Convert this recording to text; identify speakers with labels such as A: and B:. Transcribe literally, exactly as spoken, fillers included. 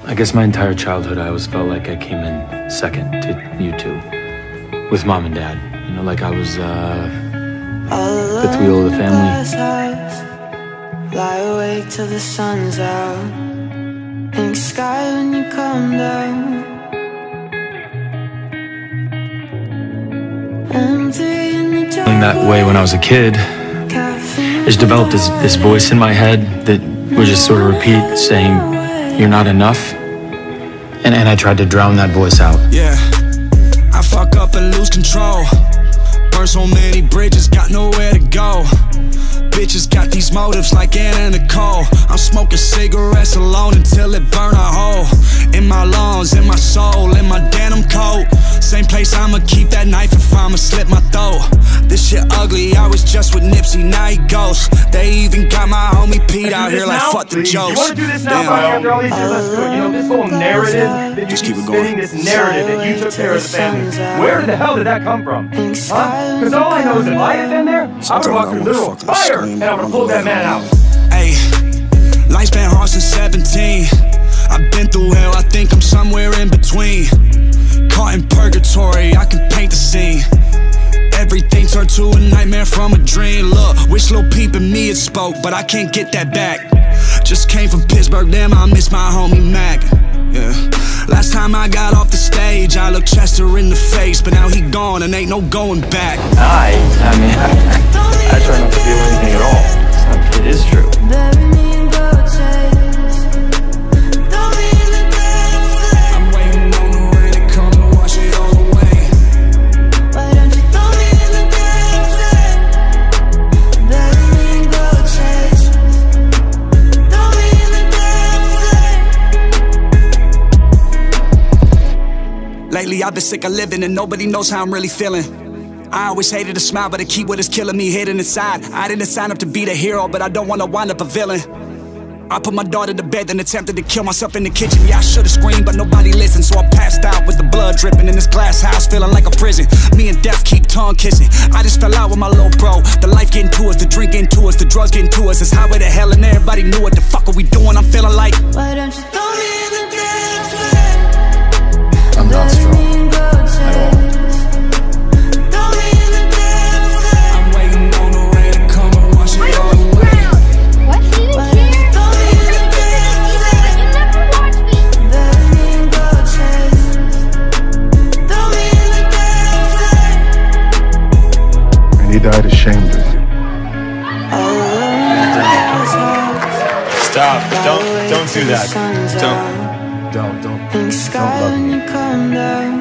A: I guess my entire childhood I always felt like I came in second to you two, with mom and dad. You know, like I was uh, fifth wheel of the family.
B: Lie awake till the sun's out. Pink sky when you come down. Empty in the dark.
A: Feeling that way when I was a kid, I just developed this, this voice in my head that would just sort of repeat saying, "You're not enough." And, and I tried to drown that voice out.
C: Yeah, I fuck up and lose control. Burn so many bridges, got nowhere to go. Bitches got these motives like Anna and Nicole. I'm smoking cigarettes alone until it burn a hole in my lungs, in my soul, in my denim coat. Same place I'ma keep that knife if I'ma slit my throat. This shit ugly, I was just with Nipsey, now he ghosts. They even got my homie Pete out here like fuck the jokes.
D: You wanna do this now? After all these years, let's do it. You know, this whole narrative that you
C: Just
D: keep
C: keep it going.
D: spinning, this narrative that you took care of the family, where the hell did that come from? Huh? Because all I know is if I had been there, I would've walked through literal fire and I would've pulled that man out.
C: Hey, life's been hard since seventeen. I've been through hell, I think I'm somewhere in between. Caught in purgatory, I can paint the scene. Everything turned to a nightmare from a dream. Look, wish Lil Peep and me had spoke, but I can't get that back. Just came from Pittsburgh, damn, I miss my homie Mac. Yeah. Last time I got off the stage, I looked Chester in the face, but now he gone and ain't no going back.
D: I, I mean, I, I try not to feel anything at all. It is true.
C: Lately I've been sick of living and nobody knows how I'm really feeling. I always hated to smile, but I keep what is killing me hidden inside. I didn't sign up to be the hero, but I don't wanna wind up a villain. I put my daughter to bed, then attempted to kill myself in the kitchen. Yeah, I should've screamed, but nobody listened, so I passed out with the blood dripping in this glass house, feeling like a prison. Me and death keep tongue kissing. I just fell out with my little bro. The life getting to us, the drink getting to us, the drugs getting to us. It's highway to hell and everybody knew what the fuck are we doing. I'm feeling like,
B: why don't you throw me in the dance?
A: I'm not strong at all.
C: I'm waiting on the rain to come and wash it all away.
E: What? He didn't care? You never watched me.
F: And he died ashamed of you.
D: Stop. Don't, don't do that. Don't.
A: Don't, don't,
B: Pink
A: don't
B: sky
A: love
B: when
A: me.
B: you come down.